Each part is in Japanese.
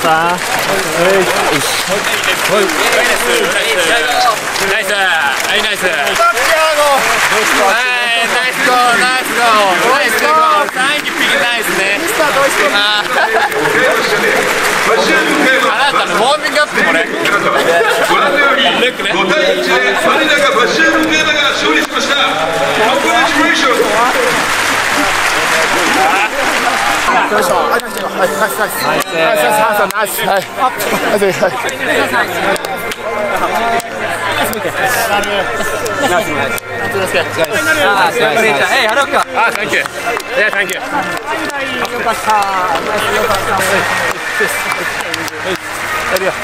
さん。 ナイス。はい、ナイス。ナイスゴー、ナイスゴー、ナイスゴー、3匹ナイスね。あなたのウォーミングアップもね。 ご覧のように5対1でマニラがバシアル・ゲーナが勝利しました。Congratulations。 よいしょ。はい、ナイス。はい、ナイス。ナイス。ナイス。はい。 Hey, Haruka. Ah, thank you. Yeah, thank you. よかった。よかった。やるよ。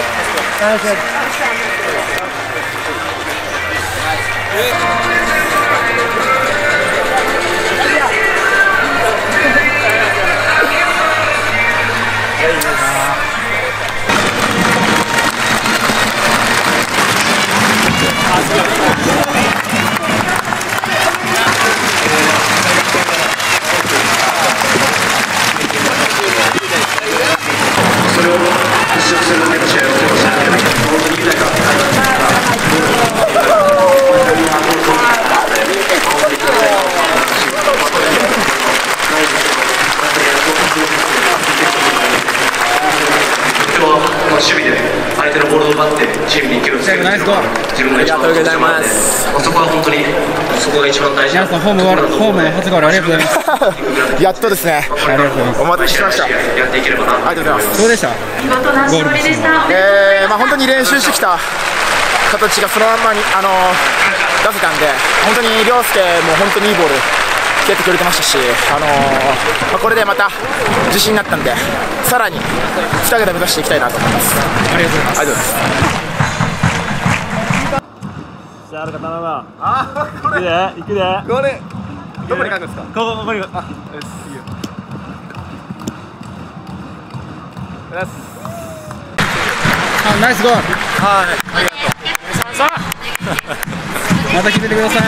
守備で相手のボールを奪ってチームに勢いをつける。自分が一番ありがとうございます。そこは本当にそこが一番大事な。 皆さんホーム初ゴールありがとうございます。 やっとですね。 ありがとうございます。 お待たせしました。 やっていければな。 ありがとうございます。 どうでした？ゴールです。 まあ本当に練習してきた形がそのまんまに出せたんで、本当に涼介も本当にいいボール蹴ってくれてましたし、これでまた自信になったんで、さらに2桁目指していきたいなと思います。 ありがとうございます。 ありがとうございます。 じゃあ、あるか頼むわ。行くで、行くで。 これどこに書くんですか？ ここに。あ、 いいよ。 ナイスゴール。 はい、ありがとう。 また決めてください。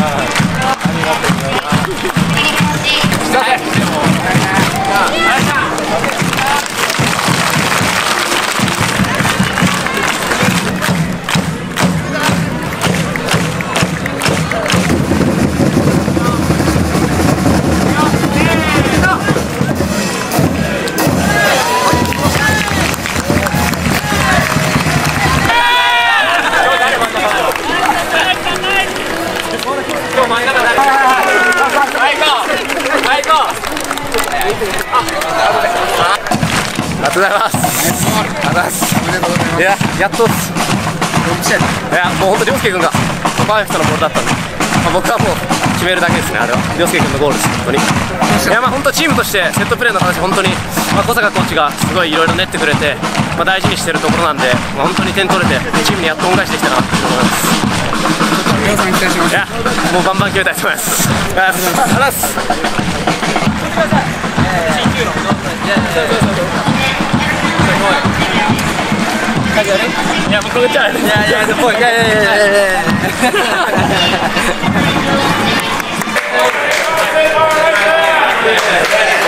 ありがとうございます。いや、やっとです。いや、もう本当、涼介君がパーフェクトなボールだったんで、僕はもう決めるだけですね、あれは。涼介君のゴールです、本当に。いや、本当、チームとしてセットプレーの話、本当に、小坂コーチがすごいいろいろ練ってくれて、大事にしてるところなんで、本当に点取れて、チームにやっと恩返しできたなと思います。いや、もうバンバン決めたいと思います。ありがとうございます。いや、もうこれちゃう。いや、すごい。いや。